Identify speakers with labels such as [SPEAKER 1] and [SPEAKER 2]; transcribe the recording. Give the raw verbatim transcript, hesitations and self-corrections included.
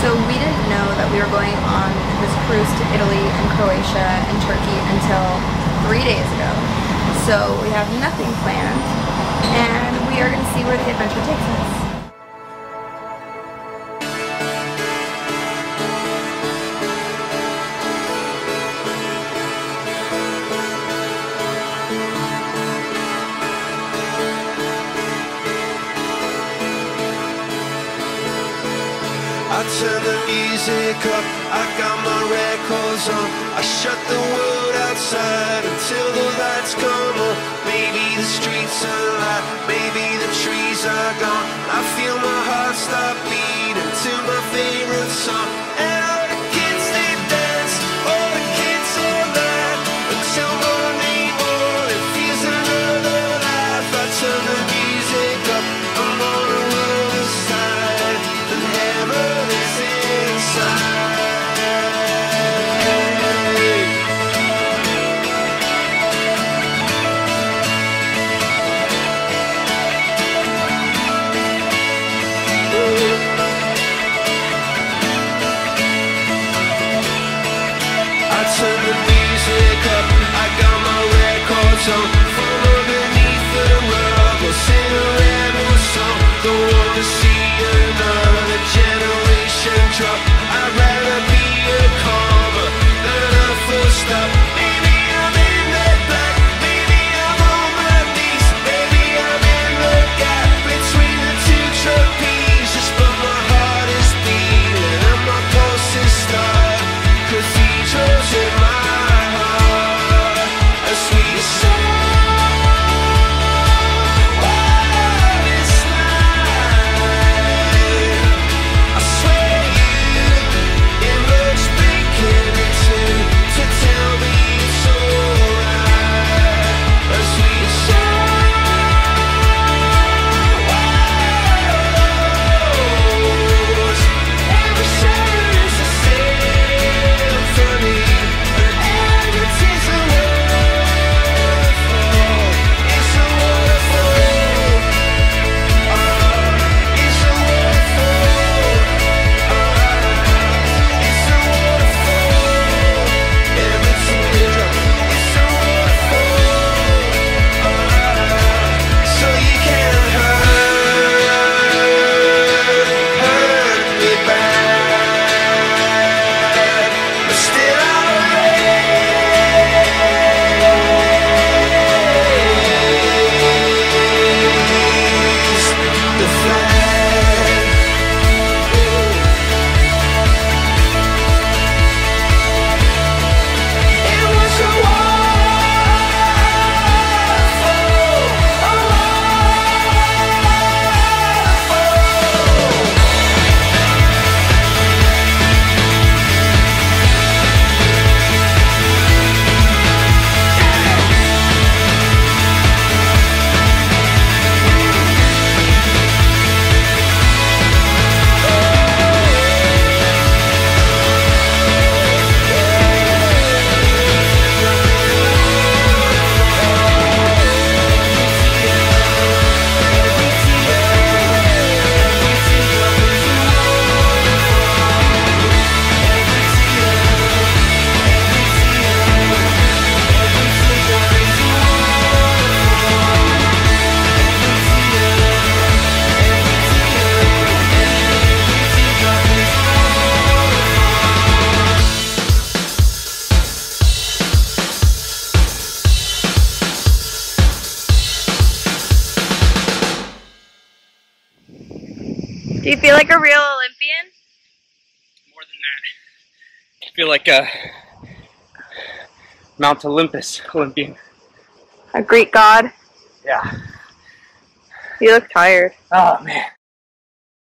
[SPEAKER 1] So we didn't know that we were going on this cruise to Italy and Croatia and Turkey until three days ago. So we have nothing planned, and we are going to see where the adventure takes us.
[SPEAKER 2] I turn the music up, I got my records on. I shut the world outside until the lights come on. Maybe the streets are alive, maybe the trees are gone. I feel my heart start beating to my favorite song. And all the kids they dance, all the kids all night until morning morning feels another life. I turn the music up, I'm on the other side, and heaven is inside. I turn the music up, I got my records on. From underneath the rug, I'll sing a rebel song. Don't wanna see another generation drop. I'd rather be a comma than a full stop. Maybe I'm in the black, maybe I'm on my knees, maybe I'm in the gap between the two trapezes. But my heart is beating and my pulse is starting. Cathedrals in my heart, a sweet song. What is life? I swear you emerged breaking into to tell me it's alright. A sweet song. Every summer is a symphony, and every tear's a waterfall. It's a waterfall. Ah, it's a waterfall. Ah, it's a waterfall. Every teardrop, it's a waterfall. Ah, so you can't hurt, hurt me bad, but still I'll raise the flag. It was a waterfall, a waterfall.
[SPEAKER 1] Do you feel like a real Olympian?
[SPEAKER 3] More than that. I feel like a Mount Olympus Olympian.
[SPEAKER 1] A Greek god?
[SPEAKER 3] Yeah.
[SPEAKER 1] You look tired.
[SPEAKER 3] Oh man.